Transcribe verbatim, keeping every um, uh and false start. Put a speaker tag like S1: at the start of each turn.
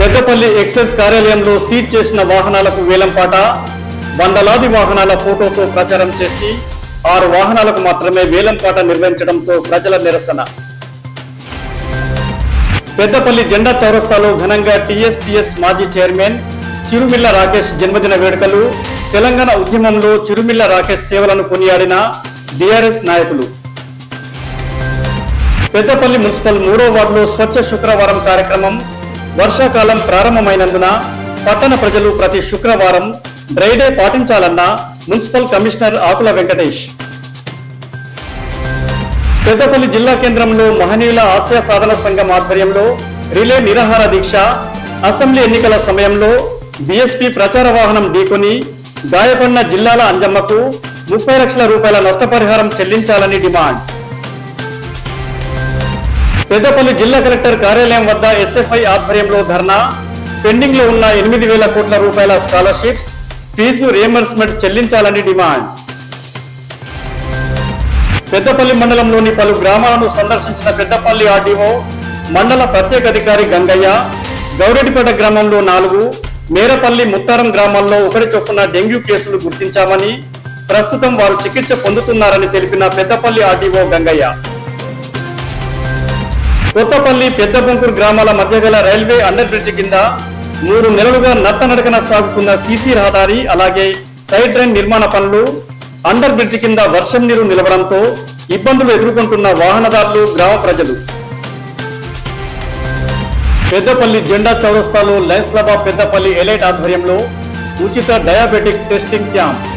S1: Peddapalli excise కార్యాలయంలో seize చేసిన వాహనాలకు వేలంపాట, వందలాది వాహనాల ఫోటోతో ప్రచారం చేసి ఆరు వాహనాలకు మాత్రమే వేలంపాట నిర్వహించడంతో ప్రజల నిరసన. పెద్దపల్లి జెండా చౌరస్తాలో ఘనంగా టీఎస్టీఎస్ మాజీ చైర్మన్ చిరుమిల్ల రాకేష్ జన్మదిన వేడుకలు. తెలంగాణ ఉద్యమంలో చిరుమిల్ల రాకేష్ సేవలను కొనియాడిన బీఆర్ఎస్ నాయకులు. పెద్దపల్లి మున్సిపల్ మూడో వార్డులో స్వచ్ఛ శుక్రవారం కార్యక్రమం. వర్షాకాలం ప్రారంభమైనందున పట్టణ ప్రజలు ప్రతి శుక్రవారం డ్రైడే పాటించాలన్న మున్సిపల్ కమిషనర్ ఆకుల వెంకటేష్. పెద్దపల్లి జిల్లా కేంద్రంలో మహనీయుల ఆశయ సాధన సంఘం ఆధ్వర్యంలో రిలే నిరాహార దీక్ష. అసెంబ్లీ ఎన్నికల సమయంలో బీఎస్పీ ప్రచార వాహనం ఢీకొని గాయపడిన జిల్లాల అంజమ్మకు ముప్పై లక్షల రూపాయల నష్టపరిహారం చెల్లించాలని డిమాండ్. పెద్దపల్లి జిల్లా కలెక్టర్ కార్యాలయం వద్ద ఎస్ఎఫ్ఐ ఆధ్వర్యంలో ధర్నా. పెండింగ్ లో ఉన్న ఎనిమిది వేల కోట్ల రూపాయల స్కాలర్షిప్స్ ఫీజు రియంబర్స్మెంట్ చెల్లించాలని డిమాండ్. పెద్దపల్లి మండలంలోని పలు గ్రామాలను సందర్శించిన పెద్దపల్లి ఆర్డీఓ, మండల ప్రత్యేక అధికారి గంగయ్య గౌరెడ్డిపేట గ్రామంలో నాలుగు, మేరపల్లి ముత్తారం గ్రామాల్లో ఒకటి చొప్పున డెంగ్యూ కేసులు గుర్తించామని, ప్రస్తుతం వారు చికిత్స పొందుతున్నారని తెలిపిన పెద్దపల్లి ఆర్డీఓ గంగయ్య. కొత్తపల్లి పెద్దబొంకూరు గ్రామాల మధ్య గల రైల్వే అండర్ బ్రిడ్జి కింద మూడు నెలలుగా నత్తనడకన సాగుతున్న సీసీ రహదారి, అలాగే సైడ్ డ్రైన్ నిర్మాణ పనులు, అండర్ బ్రిడ్జి కింద వర్షం నీరు నిలవడంతో ఇబ్బందులు ఎదుర్కొంటున్న వాహనదారులు, గ్రామ ప్రజలు. పెద్దపల్లి జెండా చౌరస్తాలో lions club of Peddapalli elite ఆధ్వర్యంలో ఉచిత డయాబెటిక్ టెస్టింగ్ క్యాంప్.